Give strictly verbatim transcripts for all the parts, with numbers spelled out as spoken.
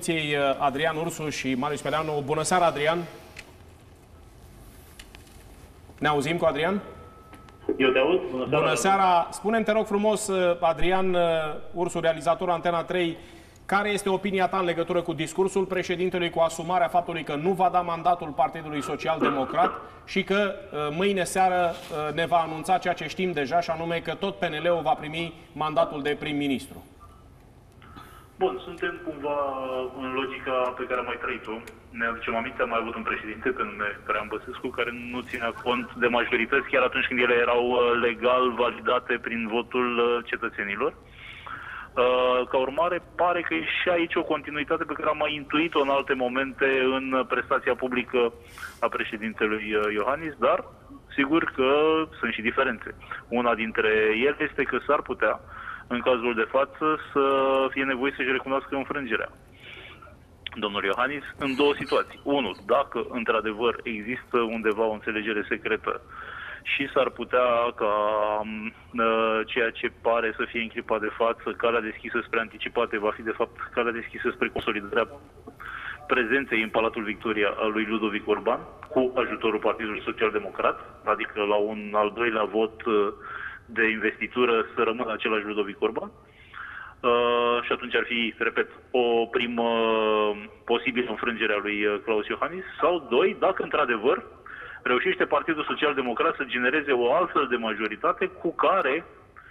opoziției Adrian Ursu și Marius Pieleanu. Bună seara, Adrian! Ne auzim cu Adrian? Eu te aud. Bună seara! Bună seara! Spune-mi, te rog frumos, Adrian Ursu, realizator Antena trei, care este opinia ta în legătură cu discursul președintelui, cu asumarea faptului că nu va da mandatul Partidului Social Democrat și că mâine seară ne va anunța ceea ce știm deja, și anume că tot P N L-ul va primi mandatul de prim-ministru? Bun, suntem cumva în logica pe care am mai trăit-o. Ne aducem aminte, am mai avut un președinte pe nume Traian Băsescu, care nu ținea cont de majorități, chiar atunci când ele erau legal validate prin votul cetățenilor. Ca urmare, pare că e și aici o continuitate pe care am mai intuit-o în alte momente în prestația publică a președintelui Iohannis, dar sigur că sunt și diferențe. Una dintre ele este că s-ar putea, în cazul de față, să fie nevoie să-și recunoască înfrângerea domnul Iohannis în două situații. Unu, dacă într-adevăr există undeva o înțelegere secretă și s-ar putea ca uh, ceea ce pare să fie în clipa de față, calea deschisă spre anticipate, va fi de fapt calea deschisă spre consolidarea prezenței în Palatul Victoria a lui Ludovic Orban, cu ajutorul Partidului Social Democrat, adică la un al doilea vot uh, de investitură să rămână același Ludovic Orban. Uh, și atunci ar fi, repet, o primă posibilă înfrângere a lui Klaus Iohannis. Sau doi, dacă într-adevăr reușește Partidul Social Democrat să genereze o altfel de majoritate cu care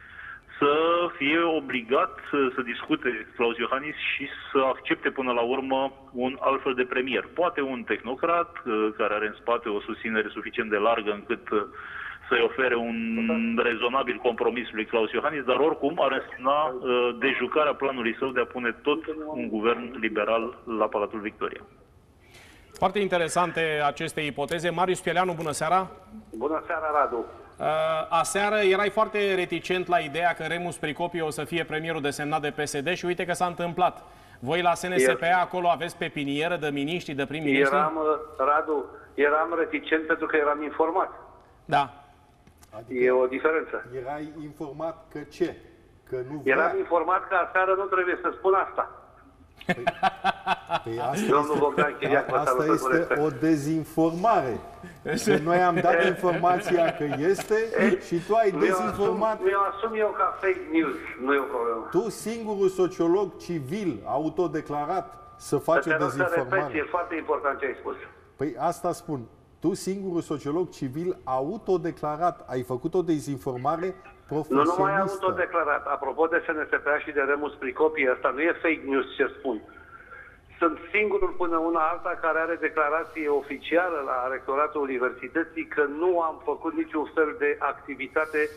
să fie obligat să discute Klaus Iohannis și să accepte până la urmă un altfel de premier. Poate un tehnocrat care are în spate o susținere suficient de largă încât să-i ofere un rezonabil compromis lui Klaus Iohannis, dar oricum ar însemna dejucarea planului său de a pune tot un guvern liberal la Palatul Victoria. Foarte interesante aceste ipoteze. Marius Pieleanu, bună seara! Bună seara, Radu! Aseară erai foarte reticent la ideea că Remus Pricopiu o să fie premierul desemnat de P S D și uite că s-a întâmplat. Voi la S N S P A acolo aveți pepinieră de miniștri, de prim-ministru? Eram, Radu, eram reticent pentru că eram informat. Da. Adică e o diferență. Erai informat că ce? Că nu vrea. Eram informat că aseară nu trebuie să spun asta. Păi, păi asta Domnul este, Bogdan Chiriac, asta este o dezinformare. Că noi am dat informația că este și tu ai dezinformat. Mi-o asum eu ca fake news, nu e o problemă. Tu, singurul sociolog civil autodeclarat, să faci o dezinformare. Repet, e foarte important ce ai spus. Păi asta spun. Tu, singurul sociolog civil autodeclarat, ai făcut o dezinformare profesionistă. Nu numai autodeclarat. Apropo de S N S P A și de Remus Pricopiu, asta nu e fake news ce spun. Sunt singurul până una alta care are declarație oficială la rectoratul universității că nu am făcut niciun fel de activitate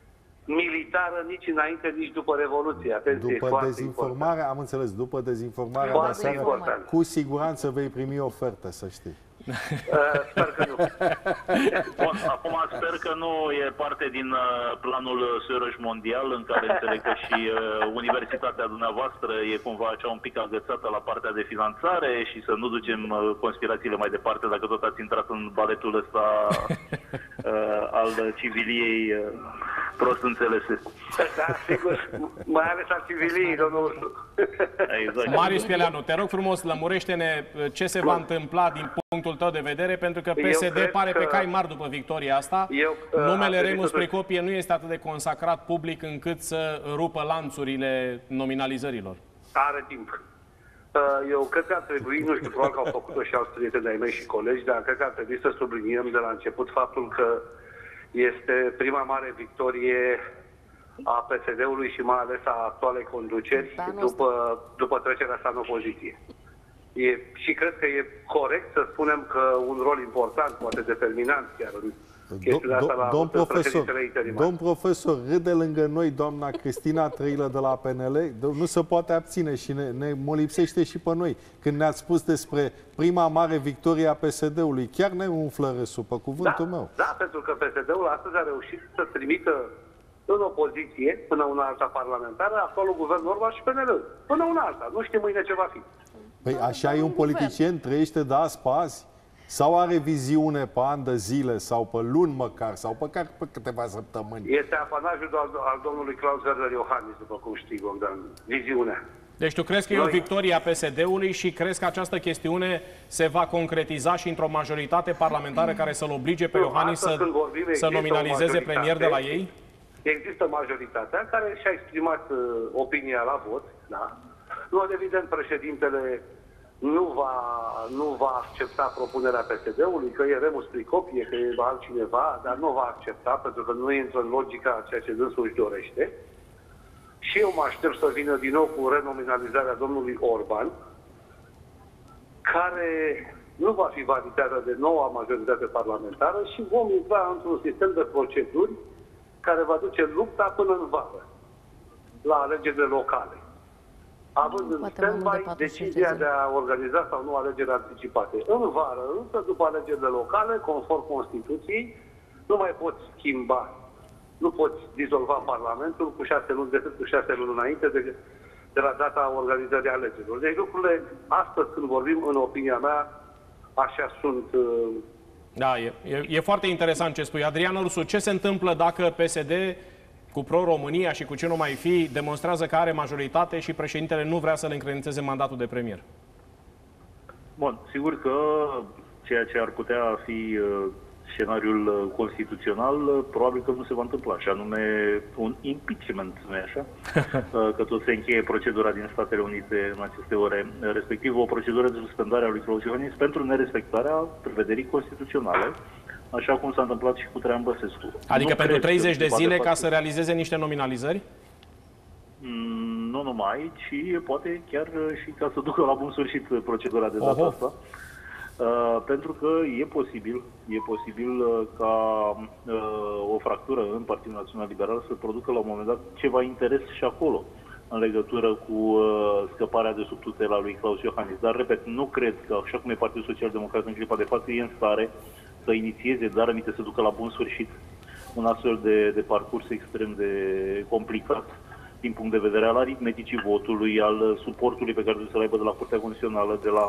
militară nici înainte, nici după Revoluție. Atenție, după dezinformare, am înțeles, după dezinformarea de aseară, cu siguranță vei primi ofertă, să știi. Uh, sper că nu. Bun, acum sper că nu e parte din uh, planul Soros Mondial, în care înțeleg că și uh, universitatea dumneavoastră e cumva așa un pic agățată la partea de finanțare și să nu ducem uh, conspirațiile mai departe, dacă tot ați intrat în baletul ăsta uh, al civiliei uh, prost înțelese. Da, sigur, mai ales al civiliei, domnul Ursu. Exact. Marius Pieleanu, te rog frumos, lămurește-ne ce se va întâmpla din punctul tău de vedere, pentru că P S D pare pe cai mari după victoria asta. Eu, Numele Remus Pricopiu nu este atât de consacrat public încât să rupă lanțurile nominalizărilor. Are timp. Eu cred că ar trebui, nu știu, probabil că au făcut-o și alți prieteni ai mei și colegi, dar cred că ar trebui să subliniem de la început faptul că este prima mare victorie a P S D-ului și mai ales a actualei conduceri după, după trecerea sa în opoziție. E, și cred că e corect să spunem că un rol important, poate determinant chiar în chestiunea asta la domn profesor, domn profesor, râde lângă noi doamna Cristina Trăilă de la P N L, nu se poate abține și ne, ne molipsește și pe noi. Când ne-ați spus despre prima mare victorie a P S D-ului, chiar ne umflă râsul, pe cuvântul da, meu. Da, pentru că P S D-ul astăzi a reușit să trimită în opoziție, până una alta parlamentară, actualul guvern Orban și P N L. Până una alta. Nu știm mâine ce va fi. Păi așa e un politician, trăiește de azi pe azi? Sau are viziune pe ani de zile, sau pe luni măcar, sau pe, care, pe câteva săptămâni? Este apanajul al, al domnului Klaus Werner Iohannis, după cum știi, Bogdan. Viziunea. Deci tu crezi că e o victorie a P S D-ului și crezi că această chestiune se va concretiza și într-o majoritate parlamentară care să-l oblige pe Iohannis să, să nominalizeze premier de la ei? Există majoritatea care și-a exprimat uh, opinia la vot, da? Nu, evident, președintele nu va, nu va accepta propunerea P S D-ului, că e Remus Pricopie, că e altcineva, dar nu va accepta, pentru că nu intră în logica a ceea ce dânsul își dorește. Și eu mă aștept să vină din nou cu renominalizarea domnului Orban, care nu va fi validată de noua majoritate parlamentară și vom intra într-un sistem de proceduri care va duce lupta până în vară, la alegerile locale. Având în stand-by decizia de a organiza sau nu alegeri anticipate. În vară, însă, după alegerile locale, conform Constituției, nu mai poți schimba, nu poți dizolva Parlamentul cu șase luni, decât cu șase luni înainte de, de la data organizării alegerilor. Deci lucrurile, astăzi când vorbim, în opinia mea, așa sunt... Da, e, e, e foarte interesant ce spui. Adrian Ursu, ce se întâmplă dacă P S D cu Pro-România și cu ce nu mai fi, demonstrează că are majoritate și președintele nu vrea să le încredințeze mandatul de premier? Bun, sigur că ceea ce ar putea fi uh, scenariul constituțional, uh, probabil că nu se va întâmpla, și anume un impeachment, nu-i așa? uh, că tot se încheie procedura din Statele Unite în aceste ore, respectiv o procedură de suspendare a lui Claus Iohannis pentru nerespectarea prevederii constituționale, așa cum s-a întâmplat și cu Traian Băsescu. Adică nu pentru treizeci de zile ca să realizeze niște nominalizări? Mm, nu numai, ci poate chiar și ca să ducă la bun sfârșit procedura de data asta. Uh, pentru că e posibil, e posibil uh, ca uh, o fractură în Partidul Național Liberal să producă la un moment dat ceva interes și acolo, în legătură cu uh, scăparea de sub tutela lui Claus Iohannis. Dar, repet, nu cred că, așa cum e Partidul Social Democrat în clipa de față, e în stare să inițieze, dar aminte să ducă la bun sfârșit un astfel de, de parcurs extrem de complicat din punct de vedere al aritmeticii votului, al suportului pe care trebuie să-l aibă de la Curtea Constituțională, de la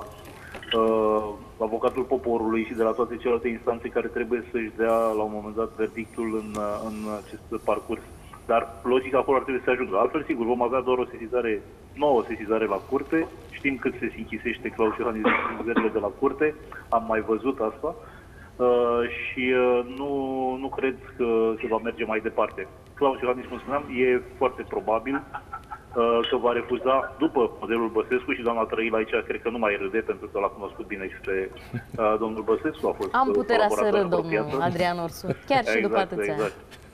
uh, avocatul poporului și de la toate celelalte instanțe care trebuie să-și dea la un moment dat verdictul în, în acest parcurs. Dar logica acolo ar trebui să ajungă. Altfel, sigur, vom avea doar o sesizare, nouă sesizare la curte. Știm cât se închisește Claus Iohannis din sesizările de la curte. Am mai văzut asta. Uh, și uh, nu, nu cred că se va merge mai departe. Claus Iohannis, cum spuneam, e foarte probabil uh, că va refuza, după modelul Băsescu, și doamna Trăilă aici cred că nu mai râde, pentru că l-a cunoscut bine și pe uh, domnul Băsescu. A fost Am puterea să râd, domnul Adrian Ursu, chiar și exact, după atâția exact.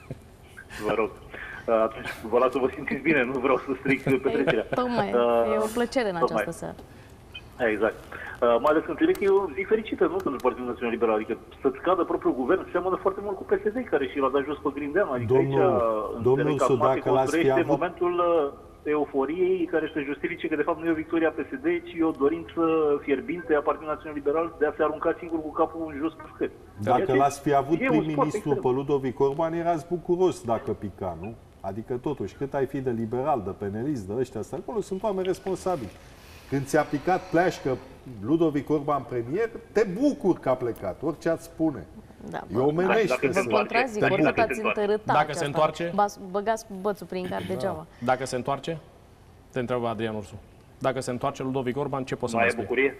Vă rog. Uh, atunci vă las să vă simțiți bine, nu vreau să stric petrecerea. Tocmai, uh, e o plăcere în această seară. Exact. Uh, mai ales că înțeleg că e o zi fericită, nu, pentru Partidul Național Liberal. Adică să-ți cadă propriul guvern seamănă foarte mult cu P S D, care și l-a dat jos pe Grindeanu. Adică domnul, aici domnul că acum se construiește avut... momentul uh, euforiei care să justifice că de fapt nu e o victorie a P S D, ci e o dorință fierbinte a Partidului Național Liberal de a se arunca singur cu capul în jos pe scări. Dacă l-ați fi avut prim-ministru pe Ludovic Orban, erați bucuros dacă pica, nu? Adică totuși, cât ai fi de liberal, de penelist, de ăștia, asta acolo, sunt oameni responsabili. Când ți-a picat pleașcă Ludovic Orban premier, te bucur că a plecat, orice ați spune. Da, e omenește. Vă contrazic, oricât ați întărâta. Dacă se întoarce? Băgați bățul prin gard degeaba. Dacă se întoarce? Te întreabă Adrian Ursu. Dacă se întoarce Ludovic Orban, ce poți să mai spui? Mai e bucurie?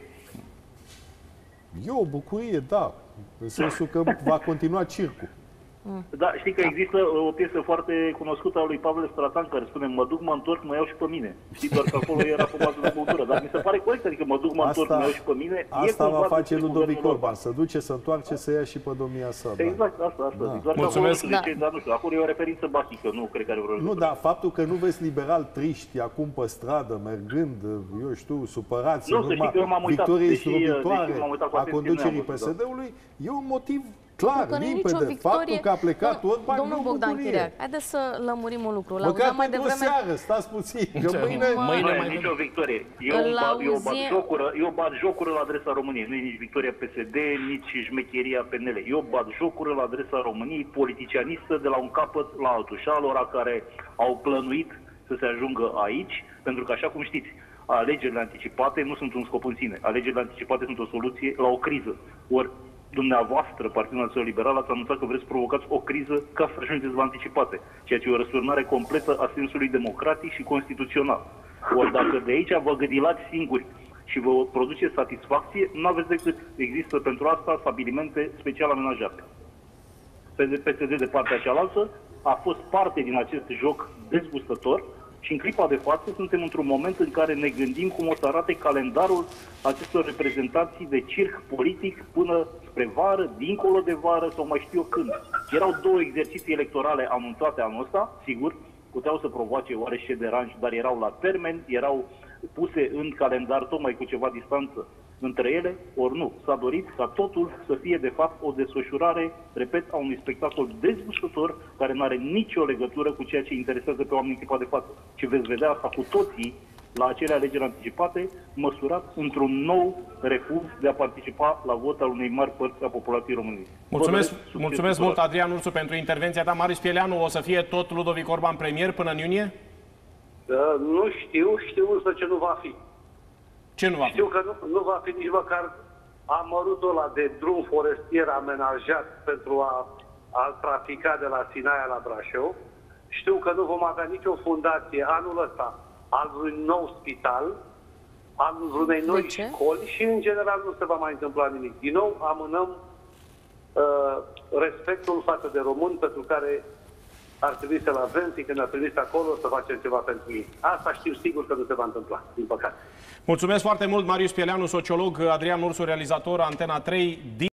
E o bucurie, da. În sensul că va continua circul. Da, știi că există o piesă foarte cunoscută a lui Pavel Stratan care spune: mă duc, mă întorc, mă iau și pe mine. Știi, doar că acolo era formatul de băutură. Dar mi se pare corect, adică mă duc, mă întorc, mă iau și pe mine. Asta va face Ludovic Orban, să duce, să întoarce, să ia și pe domnia sa. Exact, asta, asta. Da. Doar mulțumesc. Că acolo, de ce, dar nu știu, acolo e o referință basică, nu cred că are vreo. Nu, dar faptul că nu vezi liberal triști acum pe stradă, mergând, eu știu, supărați în urma victoriei zdrobitoare a conducerii P S D-ului, e un motiv clar, limpede. Faptul că a plecat Orban, domnul Bogdan Chiriac, haideți să lămurim un lucru. Măcar pentru o seară, stați puțin, că mâine... Mâine mai nici o victorie. Eu bat jocură, eu bat jocură la adresa României. Nu e nici victoria P S D, nici șmecheria P N L. Eu bat jocură la adresa României, politicianistă, de la un capăt la altul. Și alora care au plănuit să se ajungă aici, pentru că, așa cum știți, alegerile anticipate nu sunt un scop în sine. Alegerile anticipate sunt o soluție la o criză. Ori dumneavoastră, Partidul Național Liberal, ați anunțat că vreți să provocați o criză ca să ajungeți la anticipate, ceea ce e o răsturnare completă a sensului democratic și constituțional. Ori dacă de aici vă gândilați singuri și vă produce satisfacție, nu aveți decât, există pentru asta stabilimente special amenajate. P S D de partea cealaltă a fost parte din acest joc dezgustător și în clipa de față suntem într-un moment în care ne gândim cum o să arate calendarul acestor reprezentații de circ politic până spre vară, dincolo de vară sau mai știu eu când. Erau două exerciții electorale anunțate anul ăsta, sigur, puteau să provoace oarește deranj, dar erau la termen, erau puse în calendar tocmai cu ceva distanță între ele, ori nu. S-a dorit ca totul să fie de fapt o desfășurare, repet, a unui spectacol dezgustător care nu are nicio legătură cu ceea ce interesează pe oamenii în clipa de față. Și veți vedea asta cu toții la acele alegeri anticipate, măsurat într-un nou refuz de a participa la vot al unei mari părți a populației României. Mulțumesc, mulțumesc mult, Adrian Ursu, pentru intervenția ta. Marius Pieleanu, o să fie tot Ludovic Orban premier până în iunie? Uh, nu știu, știu însă ce nu va fi. Ce nu va fi? Știu că nu, nu va fi nici măcar amărutul ăla de drum forestier amenajat pentru a, a trafica de la Sinaia la Brașov. Știu că nu vom avea nicio fundație anul ăsta al unui nou spital, al unei noi școli și, în general, nu se va mai întâmpla nimic. Din nou, amânăm uh, respectul față de români, pentru care ar trebui să-l avem, și când ar trebui să acolo să facem ceva pentru ei. Asta știu sigur că nu se va întâmpla, din păcate. Mulțumesc foarte mult, Marius Pieleanu, sociolog, Adrian Ursu, realizator, Antena trei.